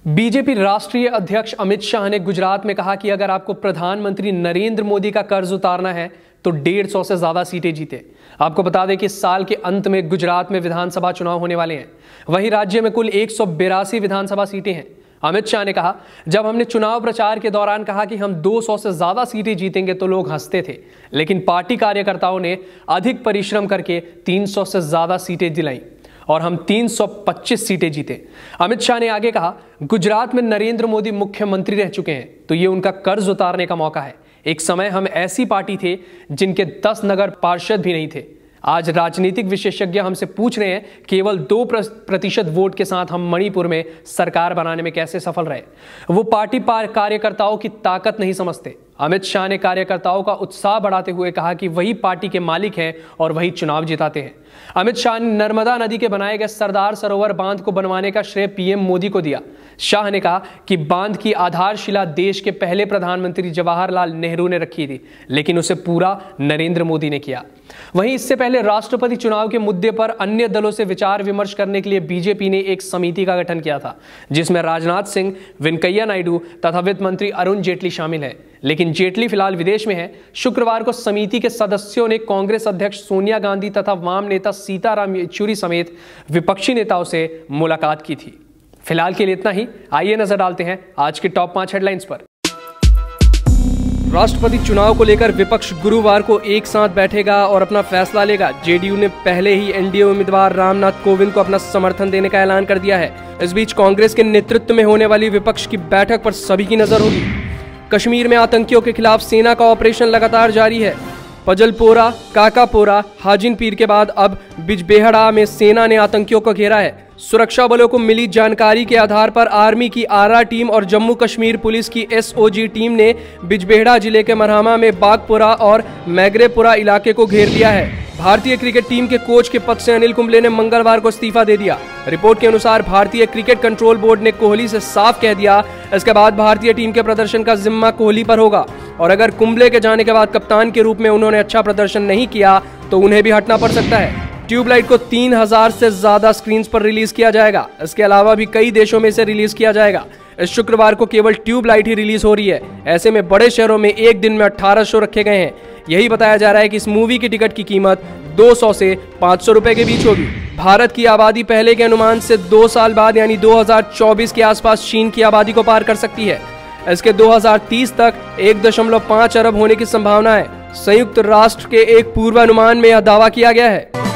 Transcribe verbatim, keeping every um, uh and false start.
BJP राष्ट्रीय अध्यक्ष अमित शाह ने गुजरात में कहा कि अगर आपको प्रधानमंत्री नरेंद्र मोदी का कर्ज उतारना है तो डेढ़ सौ से ज्यादा सीटें जीते। आपको बता दें कि इस साल के अंत में गुजरात में विधानसभा चुनाव होने वाले हैं। वहीं राज्य में कुल एक सौ बिरासी विधानसभा सीटें हैं। अमित शाह ने कहा, जब हमने चुनाव प्रचार के दौरान कहा कि हम दो सौ से ज्यादा सीटें जीतेंगे तो लोग हंसते थे, लेकिन पार्टी कार्यकर्ताओं ने अधिक परिश्रम करके तीन सौ से ज्यादा सीटें दिलाई और हम तीन सौ पच्चीस सीटें जीते। अमित शाह ने आगे कहा, गुजरात में नरेंद्र मोदी मुख्यमंत्री रह चुके हैं तो ये उनका कर्ज उतारने का मौका है। एक समय हम ऐसी पार्टी थे जिनके दस नगर पार्षद भी नहीं थे। आज राजनीतिक विशेषज्ञ हमसे पूछ रहे हैं केवल दो प्रतिशत वोट के साथ हम मणिपुर में सरकार बनाने में कैसे सफल रहे। वो पार्टी कार्यकर्ताओं की ताकत नहीं समझते। अमित शाह ने कार्यकर्ताओं का उत्साह बढ़ाते हुए कहा कि वही पार्टी के मालिक हैं और वही चुनाव जिताते हैं। अमित शाह ने नर्मदा नदी के बनाए गए सरदार सरोवर बांध को बनवाने का श्रेय पीएम मोदी को दिया। शाह ने कहा कि बांध की आधारशिला देश के पहले प्रधानमंत्री जवाहरलाल नेहरू ने रखी थी, लेकिन उसे पूरा नरेंद्र मोदी ने किया। वहीं इससे पहले राष्ट्रपति चुनाव के मुद्दे पर अन्य दलों से विचार विमर्श करने के लिए बीजेपी ने एक समिति का गठन किया था, जिसमें राजनाथ सिंह, वेंकैया नायडू तथा वित्त मंत्री अरुण जेटली शामिल है। लेकिन जेटली फिलहाल विदेश में है। शुक्रवार को समिति के सदस्यों ने कांग्रेस अध्यक्ष सोनिया गांधी तथा वाम नेता सीताराम येचुरी समेत विपक्षी नेताओं से मुलाकात की थी। फिलहाल के लिए इतना ही। आइए नजर डालते हैं आज के टॉप पांच हेडलाइंस पर। राष्ट्रपति चुनाव को लेकर विपक्ष गुरुवार को एक साथ बैठेगा और अपना फैसला लेगा। जेडीयू ने पहले ही एनडीए उम्मीदवार रामनाथ कोविंद को अपना समर्थन देने का ऐलान कर दिया है। इस बीच कांग्रेस के नेतृत्व में होने वाली विपक्ष की बैठक पर सभी की नजर होगी। कश्मीर में आतंकियों के खिलाफ सेना का ऑपरेशन लगातार जारी है। पजलपोरा, काकापोरा, हाजिन पीर के बाद अब बिजबेहड़ा में सेना ने आतंकियों को घेरा है। सुरक्षा बलों को मिली जानकारी के आधार पर आर्मी की आरा टीम और जम्मू कश्मीर पुलिस की एसओजी टीम ने बिजबेहड़ा जिले के मरहमा में बागपुरा और मैग्रेपुरा इलाके को घेर लिया है। भारतीय क्रिकेट टीम के कोच के पद से अनिल कुंबले ने मंगलवार को इस्तीफा दे दिया। रिपोर्ट के अनुसार भारतीय क्रिकेट कंट्रोल बोर्ड ने कोहली से साफ कह दिया, इसके बाद भारतीय टीम के प्रदर्शन का जिम्मा कोहली पर होगा और अगर कुंबले के जाने के बाद कप्तान के रूप में उन्होंने अच्छा प्रदर्शन नहीं किया तो उन्हें भी हटना पड़ सकता है। ट्यूबलाइट को तीन हजार से ज्यादा स्क्रीन पर रिलीज किया जाएगा। इसके अलावा भी कई देशों में इसे रिलीज किया जाएगा। इस शुक्रवार को केवल ट्यूबलाइट ही रिलीज हो रही है। ऐसे में बड़े शहरों में एक दिन में अठारह शो रखे गए हैं। यही बताया जा रहा है कि इस मूवी की टिकट की कीमत दो सौ से पाँच सौ रुपए के बीच होगी। भारत की आबादी पहले के अनुमान से दो साल बाद यानी दो हजार चौबीस के आसपास चीन की आबादी को पार कर सकती है। इसके दो हजार तीस तक एक दशमलव पाँच अरब होने की संभावना है। संयुक्त राष्ट्र के एक पूर्वानुमान में यह दावा किया गया है।